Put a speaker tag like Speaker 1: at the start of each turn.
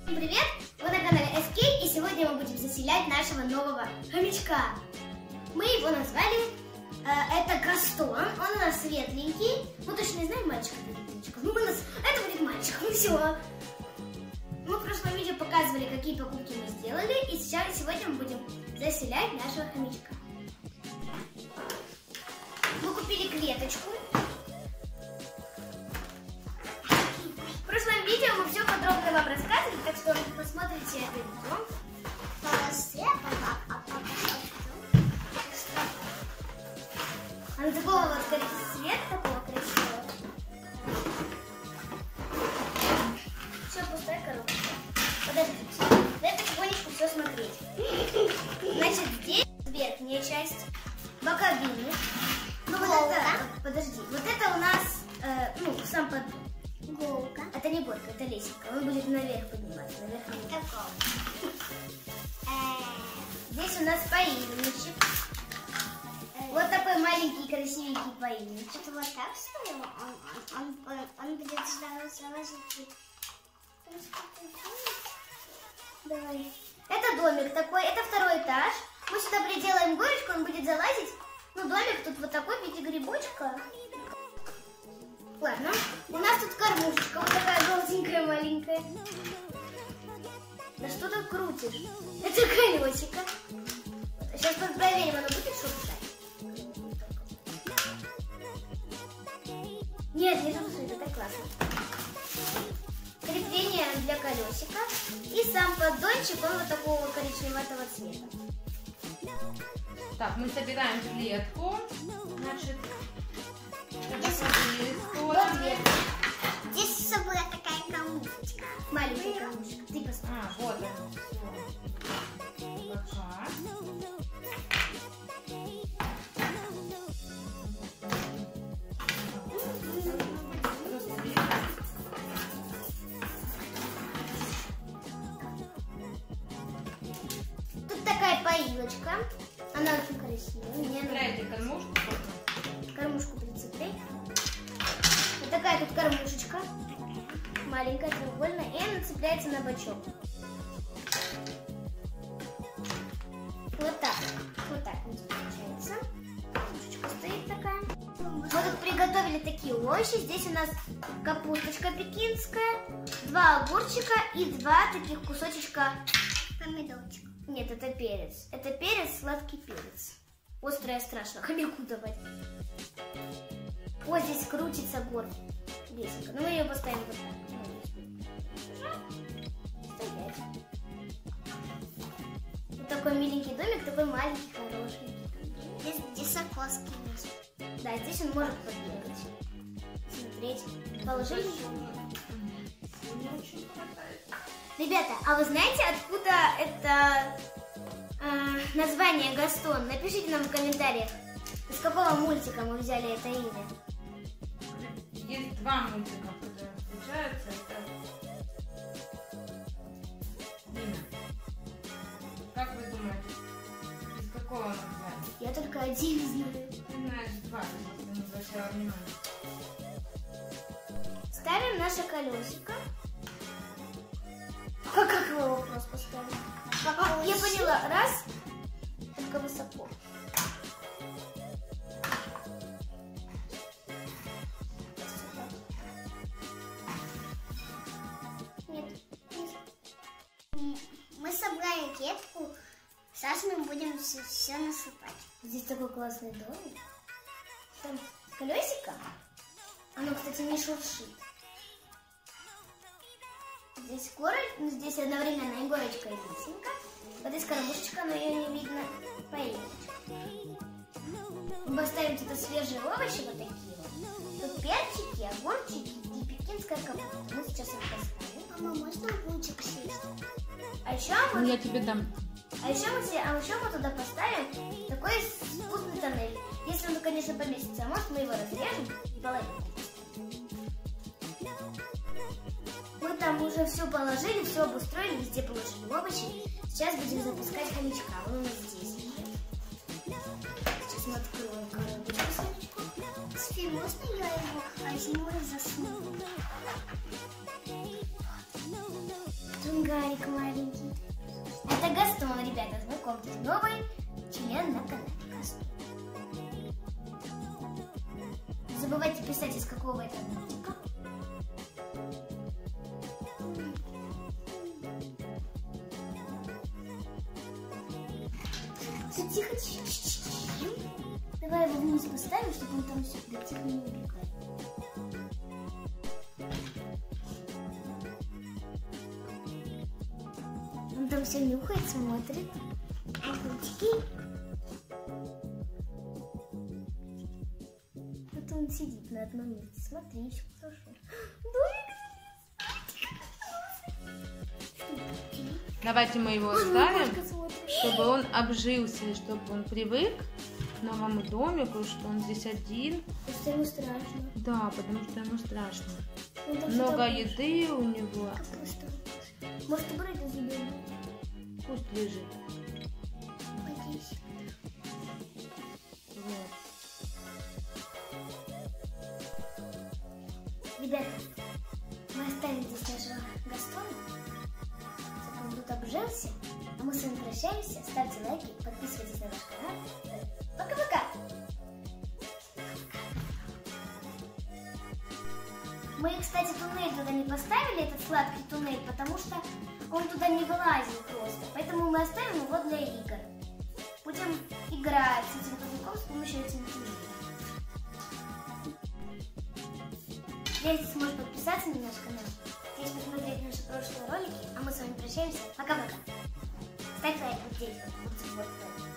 Speaker 1: Привет! Вы на канале SK, и сегодня мы будем заселять нашего нового хомячка. Мы его назвали, это Гастон, он у нас светленький. Мы точно не знаем, мальчик или девочка. Ну, это будет мальчик, ну все. Мы в прошлом видео показывали, какие покупки мы сделали, и сегодня мы будем заселять нашего хомячка. Мы купили клеточку. В прошлом видео мы все подробно вам рассказывали, так что посмотрите это видео. Она такого вот цвета, такого красивого. Все, пустая коробка. Подождите, дай потихонечку все смотреть. Значит, здесь верхняя часть боковины. Ну вот это, подожди, вот это у нас, сам поддон. Голка. Это не горка, это лесенка. Он будет наверх подниматься. Здесь у нас поильничек. Вот такой маленький красивенький поильничек.
Speaker 2: Это вот так, что ли? Он будет залазить.
Speaker 1: Давай. Это домик такой, это второй этаж. Мы сюда приделаем горочку, он будет залазить. Ну, домик тут вот такой в виде грибочка. Ладно, у нас тут кормушечка, вот такая желтенькая маленькая. Да что ты крутишь? Это колесико. Сейчас проверим, оно будет шуршать. Нет, не шуршит, это классно. Крепление для колесика. И сам поддончик, он вот такого коричневатого цвета.
Speaker 3: Так, мы собираем клетку. Значит,
Speaker 1: вот дверь.
Speaker 2: Здесь с собой такая кормушечка.
Speaker 1: Маленькая кормушечка. Ты посмотри.
Speaker 3: Вот она. Пока.
Speaker 1: Тут такая поилочка. Она очень красивая.
Speaker 3: Цепляйте кормушку.
Speaker 1: Кормушку прицеплять. Вот такая тут кормушечка. Маленькая, треугольная. И она цепляется на бочок. Вот так. Вот так у нас получается. Кормушечка стоит такая. Мы тут приготовили такие овощи. Здесь у нас капусточка пекинская, 2 огурчика и 2 таких кусочечка
Speaker 2: Помидорчик.
Speaker 1: Нет, это перец. Это перец, сладкий перец. Острое страшно, хомяку давать. Вот здесь крутится лесенка. Но мы ее поставим вот так. Стоять. Вот такой миленький домик, такой маленький, хороший.
Speaker 2: Здесь окошки есть.
Speaker 1: Да, здесь он может подбегать. Смотреть. Положили. Ребята, а вы знаете, откуда это название Гастон? Напишите нам в комментариях, из какого мультика мы взяли это имя.
Speaker 3: Есть 2 мультика, которые встречаются. Это имя. Как вы думаете, из какого названия?
Speaker 1: Я только один знаю.
Speaker 3: Ты знаешь 2, если не обращала внимания.
Speaker 1: Ставим наше колесико. Как его вопрос поставить? Я поняла. Раз. Только высоко. Нет.
Speaker 2: Мы собрали клетку. Сейчас мы будем все насыпать.
Speaker 1: Здесь такой классный домик. Там колесико. Оно, кстати, не шуршит. Здесь одновременно и горочка, и лесенка. Вот здесь кормушечка, но ее не видно. Поедочка. Мы поставим тут свежие овощи вот такие вот. Тут перчики, огурчики и пекинская капуста. Мы сейчас их поставим.
Speaker 2: Мама, можно огурчик съесть?
Speaker 1: А еще мы...
Speaker 3: Я тебе дам.
Speaker 1: А еще мы туда поставим такой вкусный тоннель. Если он, конечно, поместится, а может мы его разрежем и половину. Мы там уже все положили, все обустроили, везде положили овощи. Сейчас будем запускать хомячка. Он у нас здесь лежит. Сейчас мы откроем коробочку с хомячком.
Speaker 2: София, можно я его возьму и засну?
Speaker 1: Тунгарик маленький. Это Гастон, ребята, знакомьтесь, новый член на канале Гастон. Не забывайте писать, из какого это мультика. Тихо, тихо. Давай его вниз поставим, чтобы он там все тихо не убегал. Он там все нюхает, смотрит. Огурчики. Вот он сидит на одном месте. Смотри, еще хорошо.
Speaker 3: Давайте мы его оставим, чтобы он обжился, и чтобы он привык к новому домику, что он здесь один.
Speaker 1: Потому что ему страшно.
Speaker 3: Да, потому что ему страшно.
Speaker 1: Он
Speaker 3: Много еды у него.
Speaker 1: Может, убрать из зубы?
Speaker 3: Пусть лежит.
Speaker 1: Надеюсь.
Speaker 3: Вот.
Speaker 1: Ребята, мы оставим здесь нашего Гастона, чтобы он тут обжился. А мы с вами прощаемся. Ставьте лайки, подписывайтесь на наш канал. Пока-пока! Мы, кстати, туннель туда не поставили, этот сладкий туннель, потому что он туда не вылазил просто. Поэтому мы оставим его для игр. Будем играть с этим туннелем с помощью этих туннелей. Здесь сможешь подписаться на наш канал, здесь посмотреть наши прошлые ролики, а мы с вами прощаемся. Пока-пока. Ставь лайк вот здесь, вот.